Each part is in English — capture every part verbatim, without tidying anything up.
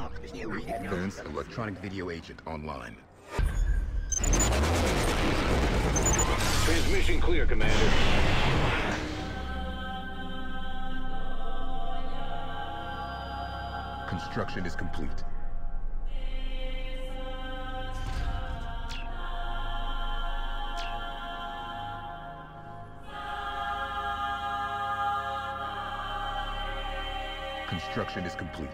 Defense electronic video agent online. Transmission clear, Commander. Construction is complete. Construction is complete.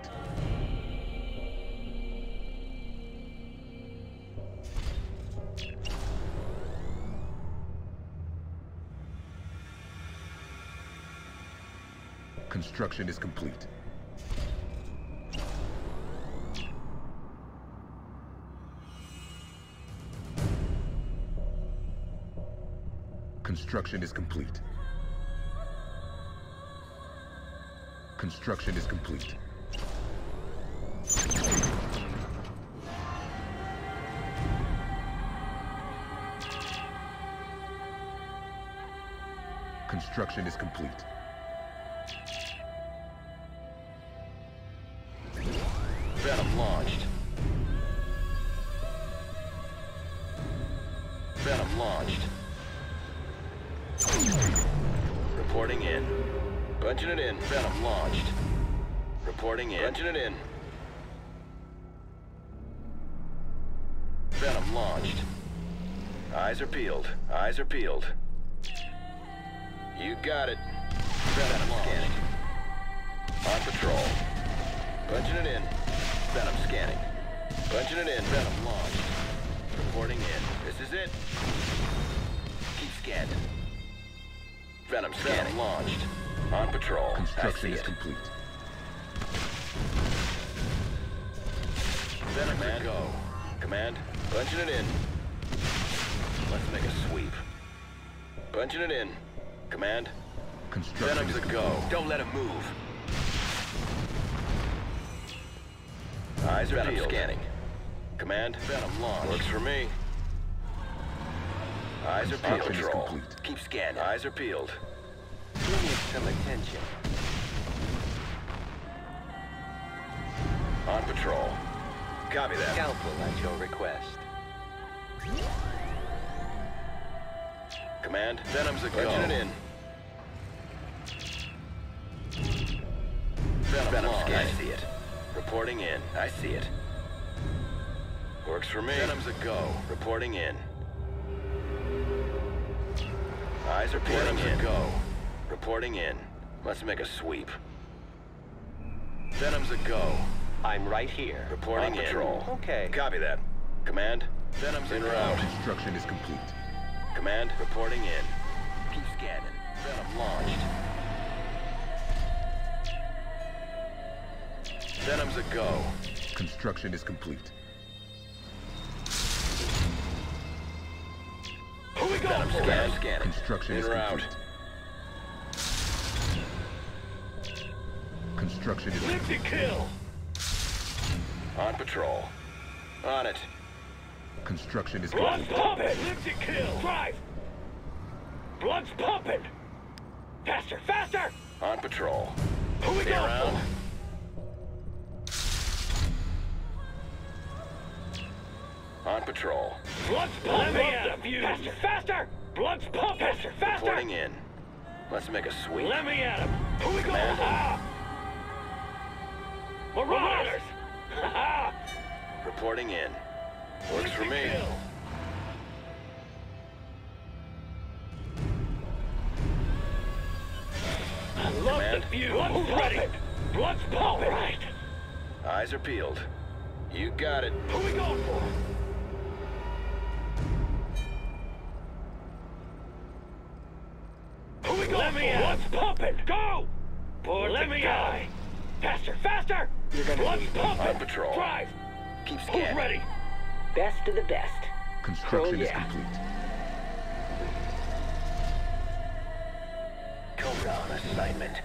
Construction is complete. Construction is complete. Construction is complete. Construction is complete. Venom launched. Venom launched. Reporting in. Punching it in. Venom launched. Reporting in. Punching it in. Venom launched. Eyes are peeled. Eyes are peeled. You got it. Venom scanning. On patrol. Punching it in. Venom scanning. Punching it in. Venom launched. Reporting in. This is it. Keep scanning. Venom scanning. Venom launched. On patrol. Construction I see is it. complete. Venom to go. Command, punching it in. Let's make a sweep. Punching it in. Command. Construction Venom's is a go. Don't let him move. Eyes are Venom peeled. Scanning. Command. Venom launch. Works for me. Eyes are peeled. Construction is Patrol. complete. Keep scanning. Eyes are peeled. We need some attention. On patrol. Copy that. Council at your request. Command. Venom's a go. Punching it in. Venom, Venom I see it. Reporting in. I see it. Works for me. Venom's a go. Reporting in. Eyes are peeling in. Go. Reporting in. Let's make a sweep. Venom's a go. I'm right here. Reporting on in. patrol. Okay. Copy that. Command. Venom's en route. Construction is complete. Command. Reporting in. Keep scanning. Venom launched. Venom's a go. Construction is complete. Who we going for? Venom scanning. Construction is En route. complete. Construction is Lift complete. to kill. On patrol. On it. Construction is Blood's complete. pumping. Lift to kill. Drive. Blood's pumping. Faster, faster. On patrol. Who we going for? On patrol. Blood's pumping. Let me at him. Faster, faster. Blood's pumping. Faster, faster. Reporting in. Let's make a sweep. Let me at him. Who we going for? Ah. Marauders. Reporting in. Works for me. I love Command. The view. Blood's ready. Blood's pumping. Right. Eyes are peeled. You got it. Who we going for? Who we going Let for? Me Blood's pumping. Go. Board Let me guy. Faster, faster. You're gonna Blood's pumping. On patrol. Drive. Keep scanning. Who's ready? Best of the best. Construction Oh, is yeah. complete. Cobra on assignment.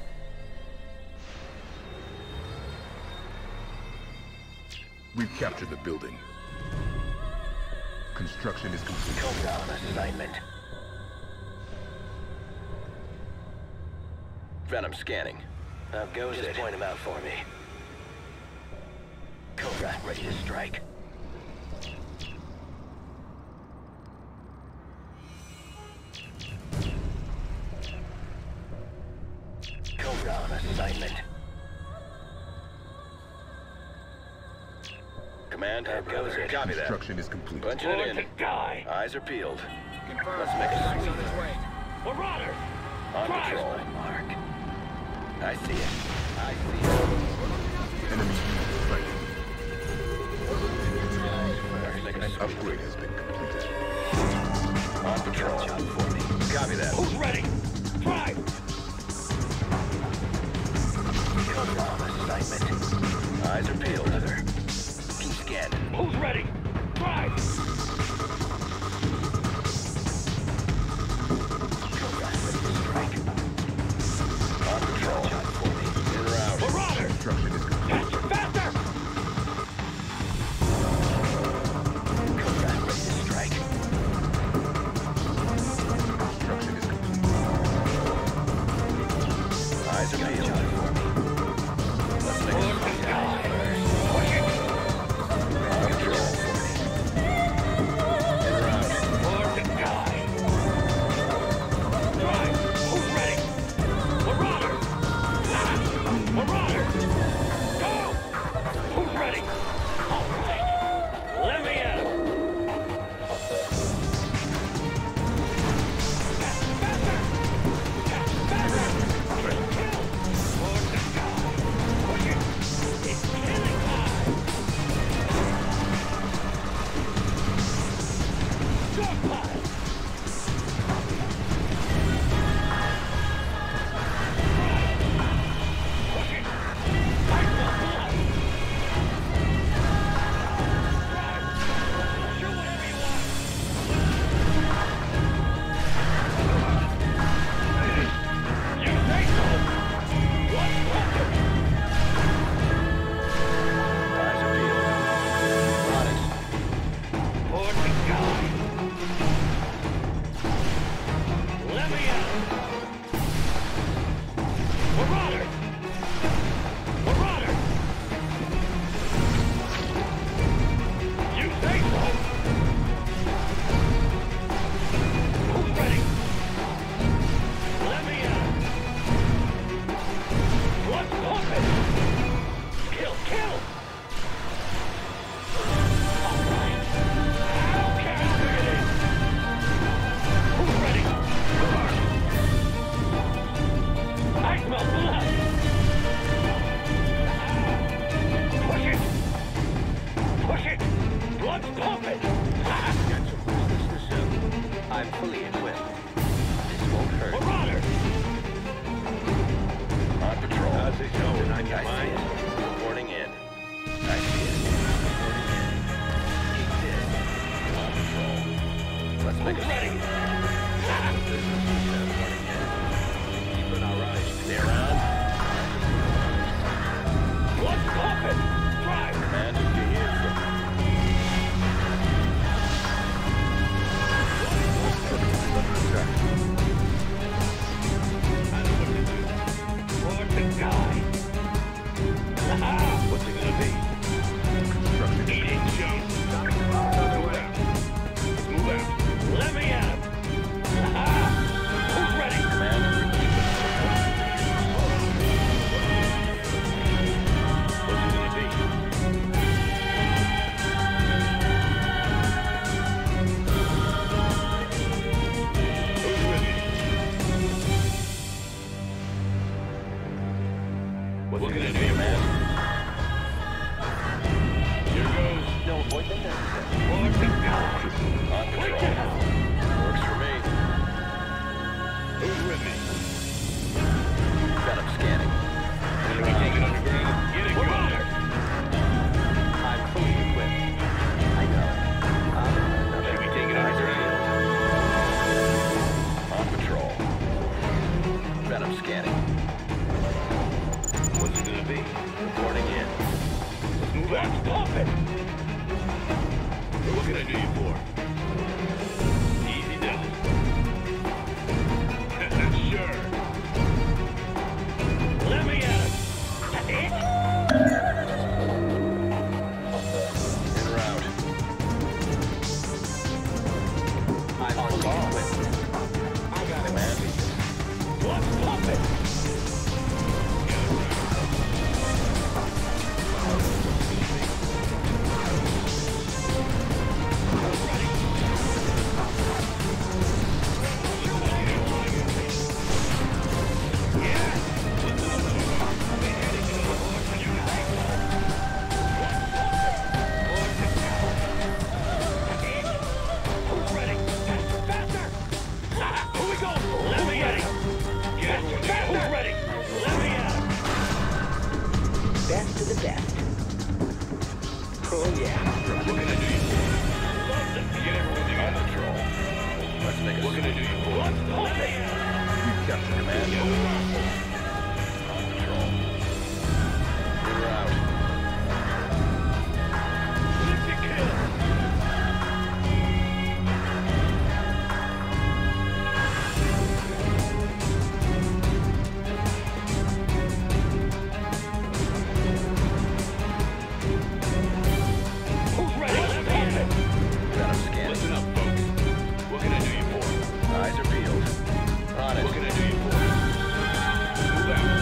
We've captured the building. Construction is complete. Cobra on assignment. Venom scanning. How goes Just it? Point him out for me. ready to strike. Cobra on assignment. Command, here goes it. Copy that. Construction is complete. Punching it in. Die. Eyes are peeled. Let's make a sweep. Marauder! On Drive. patrol. Mark. I see it. I see it. Enemy unit sighted. Let's make a An sweep. upgrade has been completed. On patrol. Job for me. Copy that. Who's ready? Drive! Cobra on assignment. Eyes are peeled. Keep scanning. Who's ready? Drive! Cobra ready to strike. On patrol. Job for me. In route. Marauder! Construction is complete. Faster! Faster! Cobra ready to strike. Construction is complete. Eyes are peeled. Let's make a Forward sweep. to die! Push it! On patrol for me. In route. Forward to die! Drive! Who's ready? Marauder! Ah! Marauder! Go! Who's ready? All right! Let me at him! Faster! Faster! Kill! Forward to die! Push it! It's killing time! Dogpile! Push it! I smell blood! Drive! Shoot whatever you want! You say so! What's broken? Eyes are peeled. On it. Forward to die! Let me out! Marauder! Marauder! You say so! Who's ready? Let me out! What's open? Kill, kill! All right. I don't care how big it is! Who's ready? I smell blood! Push it! Push it! Blood's pumping! I'm fully equipped. This won't hurt. Marauder! On patrol. How's it going on your I see mind? it. Reporting in. I see it. Keep this. On patrol. Let's make a Who's ready? Keeping our eyes. Stay around. Blood's pumping! Drive! Commander, do you hear from me? Forward to die! What's it gonna be? Construction is Eat it, Joe! Move out! Move out! Let me at him! Who's ready? Commander, What's it gonna be? Who's with me? What's it gonna be, man? Here goes. No appointment necessary. Forward to die! on Wait patrol. the hell! Works for me. Who's with me? Venom scanning. Should we take it underground? Get it going! I'm fully equipped. I know. I'm on Should we another. take it Eyes are underground? peeled. On patrol. Venom scanning. What's it gonna be? Reporting in. Let's move out. Stop it! What can I do you for? Easy does it. Sure. Let me at him. That's it? Oh, yeah. What can I do you for? Get everyone together. On patrol. Let's make a What can I do you for? Let's pump it! We've captured command. On patrol. We're out. Lift the kill! Who's ready? Let's pump it! Venom scanning. Listen up, folks. What can I do you for? Eyes are peeled. On it. What can I do you for? Move out.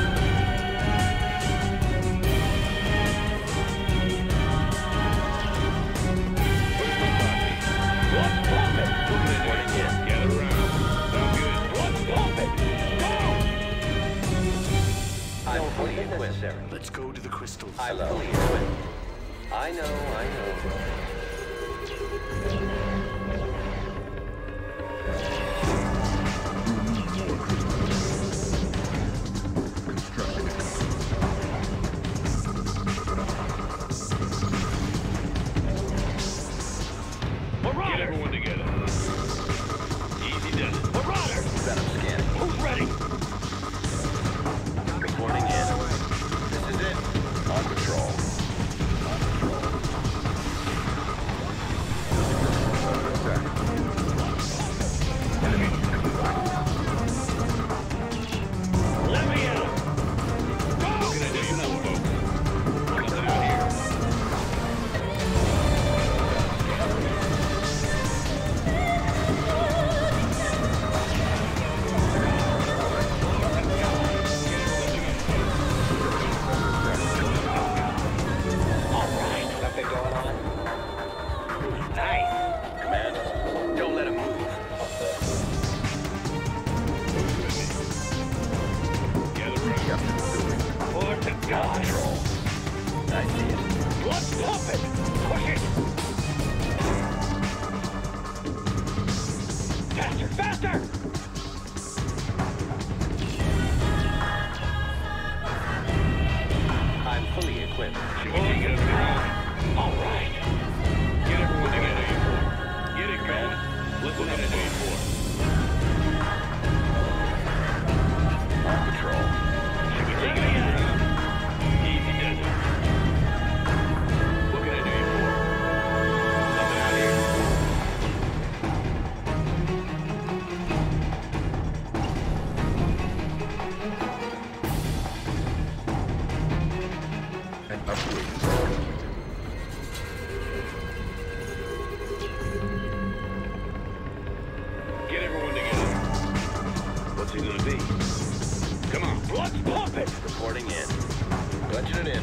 Where's my copy? Let's pump it! What can I do you for? Gather around. Sound good? Let's pump it! Go! I'm fully equipped. Let's go to the crystal I'm cell. fully equipped. I know, I know. Construction is Get Marauder! everyone together. Easy does it. Marauder! Venom scanning. Who's ready? Reporting in. This is it. On patrol. On patrol. under attack. Enemy neutralized. Let me in! Go! What can I do you for, folks? Nothing out here. Something going on? Nice! Command, don't let him move. Gather around. Captured the building. Forward to On God! patrol. I see it. Let's pump it! Push it! Faster, faster! I'm fully equipped. Should we take it up now? All right. Get everyone together, you four. Get it going. Listen up, you four. On patrol. Should we take it up now? Easy does it. What can I do you for? Nothing out here. And upgrade is completed. Get everyone together. What's it gonna be? Come on, let's pump it! Reporting in. Punching it in.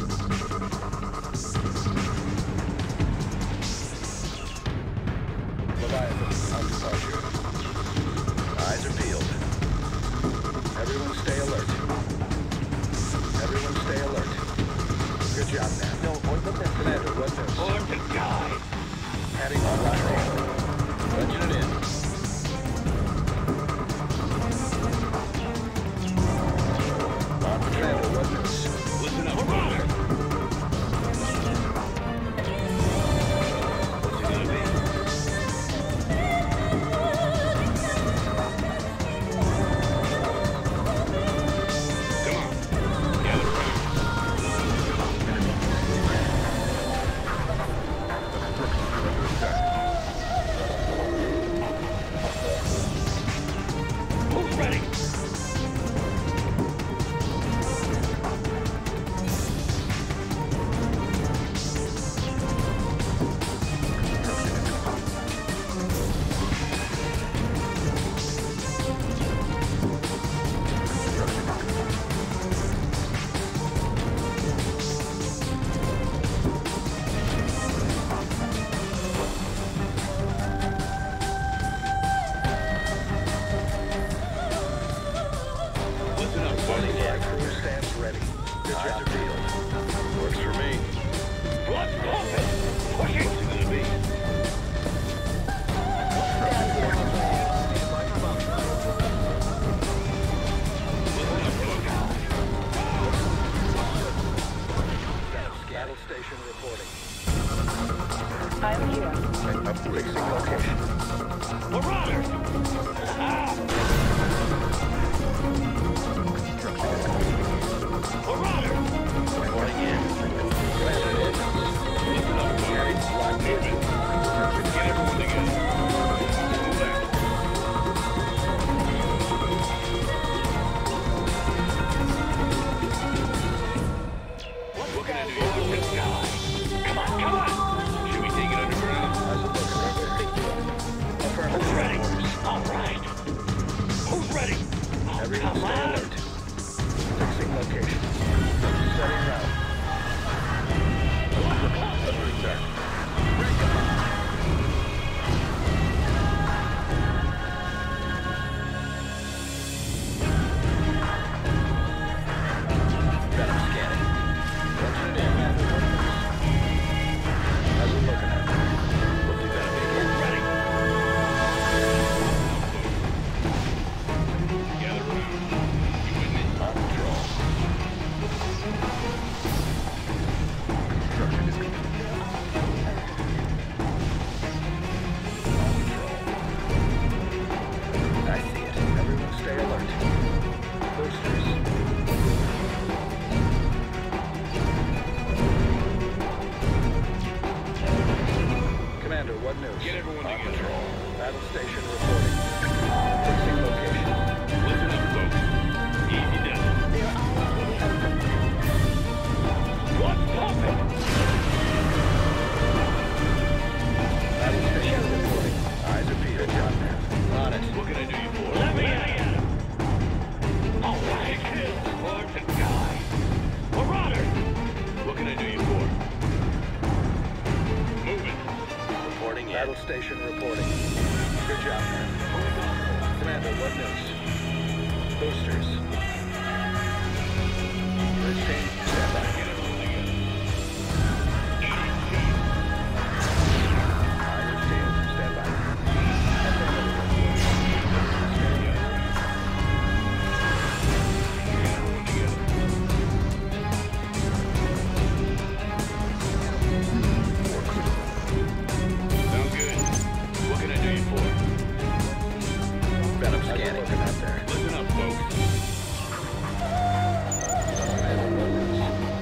Leviathan, on departure. Eyes are peeled. Everyone stay alert. Everyone stay alert. Good job, man. No, point the Commander, what news? Forward to God! Heading on patrol. Punching it in. On patrol, what news? Listen up, Marauder! What's it gonna be? Come on, gather around. Enemy structures are under attack. Who's ready? Listen up, Reporting buddy. in. Crew stands ready. Good Eyes job. Are peeled. Works for me. Let's pump it! Push it! What's it gonna be? Listen up, folks. Battle station reporting. I'm here. And upgrade. Fixing location. Marauders! Ah! Marauders! Reporting in. Commander in. Listen up, Heading locked in. get everyone together. Move out. What can I do for this guy? Come on, come on! Should we take it underground? How's it looking out there? Affirmative. Who's ready? Orders. All right. Who's ready? Oh, Everyone come stay on. alert. Fixing location. Setting route. Under attack. Venom scanning. Engine in. How's it looking out there? Looks like Venom being Who's ready? Gather around. You with me? on patrol. Construction is complete. I see it. Everyone stay alert. Boosters. Commander, what news? Get everyone on together. patrol. Battle station reporting. Fixing location. Listen up, folks. Easy does it. They're already open. What's poppin'? Battle station reporting. Eyes are peeled. Good job, man. On it. What can I do you for? Let me at him. All right, kill Lords and guys. Marauder! What can I do you for? Moving. Reporting in. Battle station reporting. Good job, man. Commander, what news? Boosters. Bridge team, stand by. Get everyone together. Irish team, stand by. Sounds good. What can I do you for? Venom scanning. Looking out there. Listen up, folks. Commander, what news?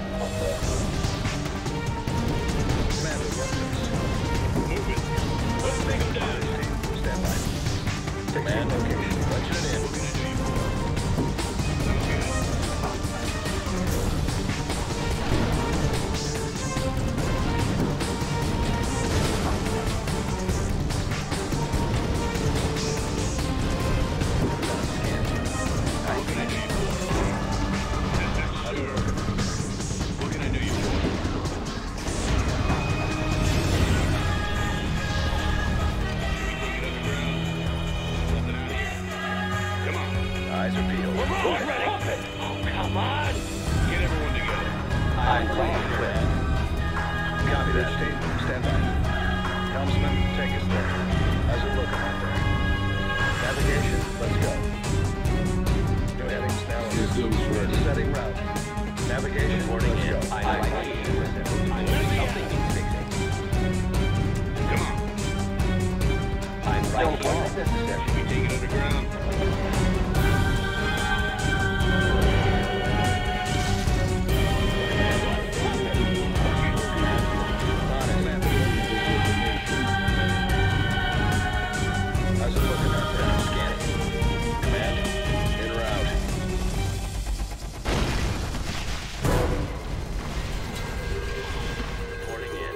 Commander, what news? Moving. Let's take them down. Irish team, stand by. Command location. Punching it in. What can I do you for? Sounds good. What can I do you for? Sure. What can I do you for? Should we take it underground? Nothing out here. Come on. Eyes are peeled. Who's ready? Oh, come on. Get everyone together. I'm ready. Copy that, team. Stand by. Helmsman, take us there. How's it looking out there? Navigation, let's go. New headings now. Systems ready. Setting route. Navigation, Reporting let's in. go. I'm right here. Something needs fixing. Come on. I'm right What here. is necessary? Should we take it underground? On it, man. How's it looking out there? Scanning. Command, en route. Reporting in.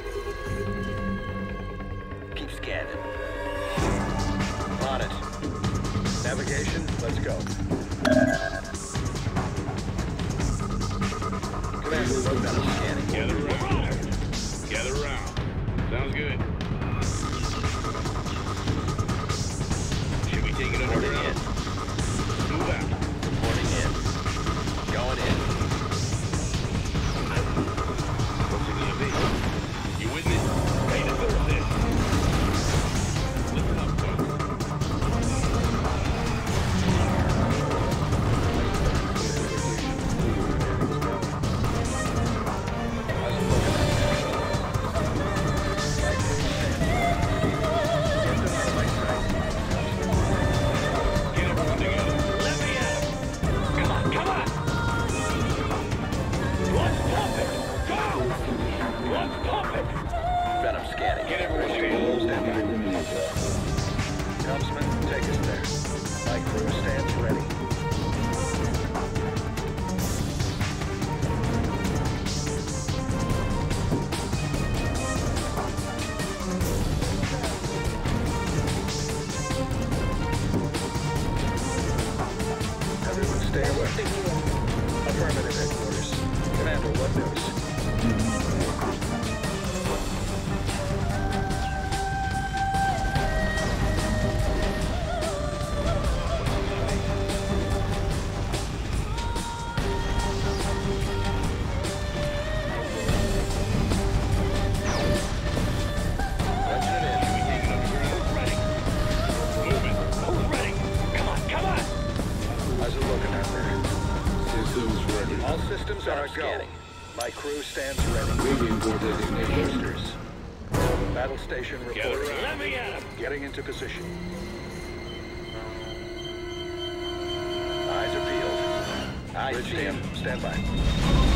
Keep scanning. On it. Navigation, let's go. Commander, load Venom scanning. Gather around. Gather around. Sounds good. Should we take it Reporting in. underground? Move out. Reporting in. Going in. What's it gonna be? You with me? Ready to fix this. Listen up, folks. How's it looking out Designation. Boosters. Battle station reporting. Let me at him. Getting into position. Eyes are peeled. I Bridge see team, him. stand by.